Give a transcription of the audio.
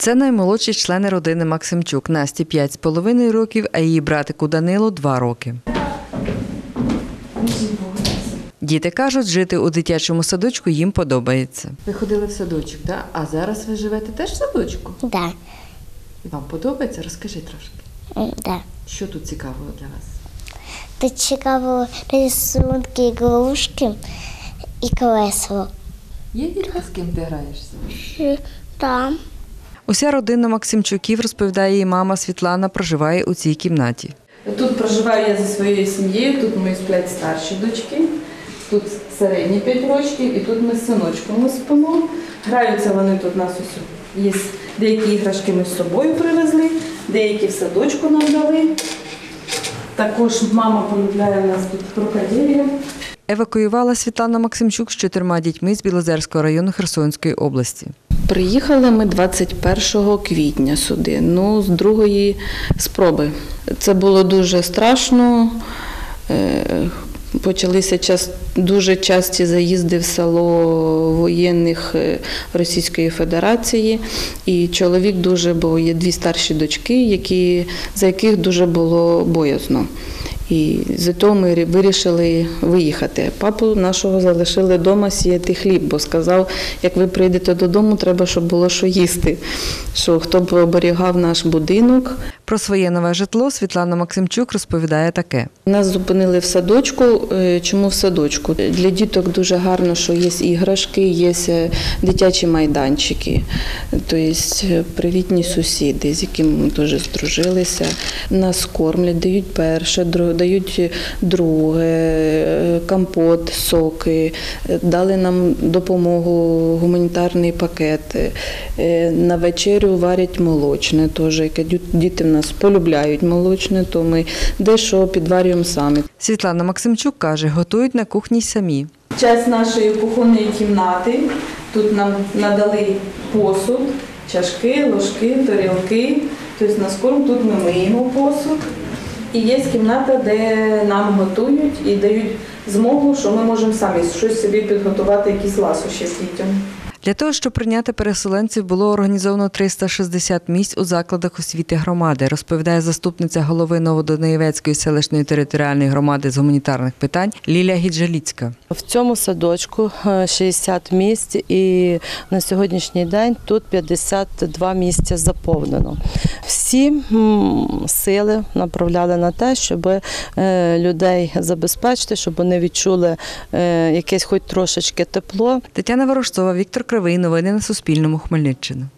Це наймолодші члени родини Максимчук. Насті 5,5 років, а її братику Данилу – 2 роки. Діти кажуть, жити у дитячому садочку їм подобається. Ви ходили в садочок, так? А зараз ви живете теж в садочку? Так. Да. Вам подобається? Розкажи трошки. Да. Що тут цікавого для вас? Тут цікаво рисунки, ігрушки і колесо. Є дітка, з ким ти граєшся? Так. Уся родина Максимчуків, розповідає її мама Світлана, проживає у цій кімнаті. Тут проживаю я зі своєю сім'єю, тут мої сплять старші дочки, тут середні 5 років і тут ми з синочком спимо. Граються вони тут у нас ось. Є деякі іграшки ми з собою привезли, деякі в садочку нам дали. Також мама полюбляє у нас тут крокодилів. Евакуювала Світлана Максимчук з 4 дітьми з Білозерського району Херсонської області. Приїхали ми 21 квітня сюди, з другої спроби. Це було дуже страшно. Почалися дуже часті заїзди в село воєнних Російської Федерації. І чоловік бо є 2 старші дочки, за яких дуже було боязно. І з того ми вирішили виїхати. Папу нашого залишили вдома сіяти хліб, бо сказав, як ви прийдете додому, треба, щоб було що їсти, що хто б оберігав наш будинок. Про своє нове житло Світлана Максимчук розповідає таке. Нас зупинили в садочку. Чому в садочку? Для діток дуже гарно, що є іграшки, є дитячі майданчики, тобто привітні сусіди, з якими ми дуже здружилися. Нас кормлять, дають перше, дають друге, компот, соки, дали нам допомогу, гуманітарний пакет. На вечерю варять молочне теж, яке діти в нас полюбляють молочне, то ми дещо підварюємо самі. Світлана Максимчук каже, готують на кухні самі. Часть нашої кухонної кімнати, тут нам надали посуд, чашки, ложки, тарілки, тобто на скору тут ми миємо посуд. І є кімната, де нам готують і дають змогу, що ми можемо самі щось собі підготувати, якісь ласощі дітям. Для того, щоб прийняти переселенців, було організовано 360 місць у закладах освіти громади, розповідає заступниця голови Новодонеєвецької селищної територіальної громади з гуманітарних питань Лілія Гіджаліцька. В цьому садочку 60 місць і на сьогоднішній день тут 52 місця заповнено. Всі сили направляли на те, щоб людей забезпечити, щоб вони відчули якесь хоч трошечки тепло. Тетяна Ворожцова, Віктор Кривий. Новини на Суспільному. Хмельниччина.